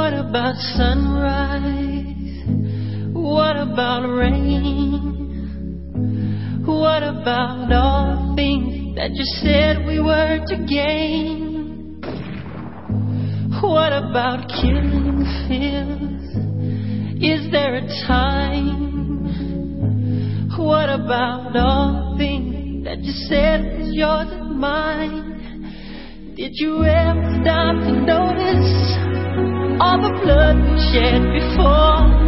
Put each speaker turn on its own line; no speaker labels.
What about sunrise? What about rain? What about all the things that you said we were to gain? What about killing the fears? Is there a time? What about all the things that you said was yours and mine? Did you ever stop to notice all the blood we shed before?